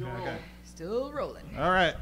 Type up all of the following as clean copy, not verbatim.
Okay. Still rolling. All right.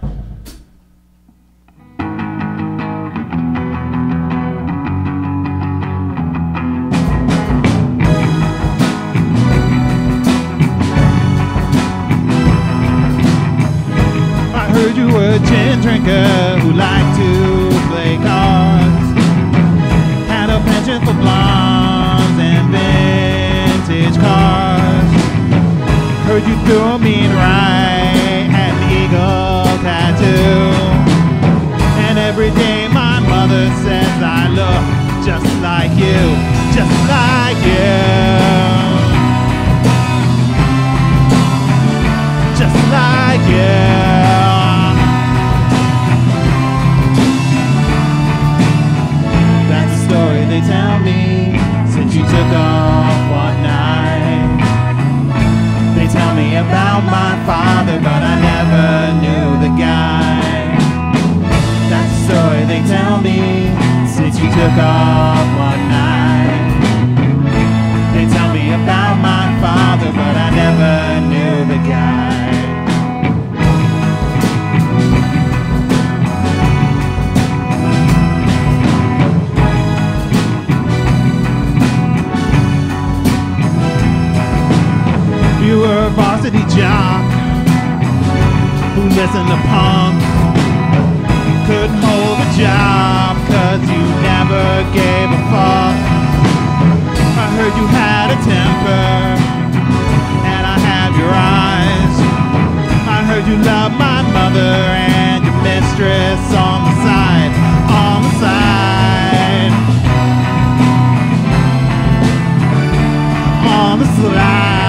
I heard you were a gin drinker who liked to play cards. Had a penchant for blondes and vintage cars. Heard you threw a mean right and an eagle tattoo. And every day my mother says I look just like you, just like you. Just like you. That's the story they tell me since you took off one night. They tell me about my father, but I never knew the guy. That's the story they tell me since you took off one night. They tell me about my father, but I never knew the guy. You were a varsity jock who listened to punk. Couldn't hold a job cause you never gave a fuck. I heard you had a temper and I have your eyes. I heard you loved my mother and your mistress on the side, on the side, on the slide.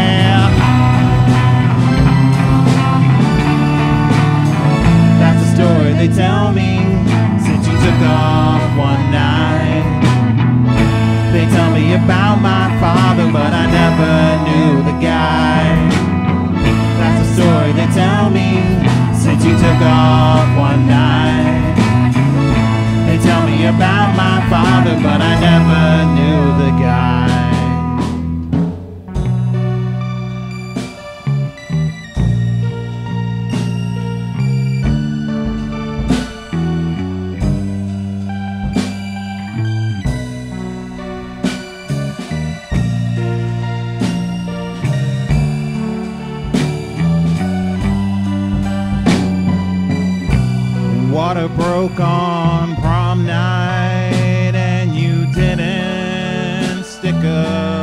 Story they tell me since you took off one night. They tell me about my father, but I never knew the guy. That's the story they tell me since you took off one night. They tell me about my father, but I never knew the guy. Water broke on prom night and you didn't stick up.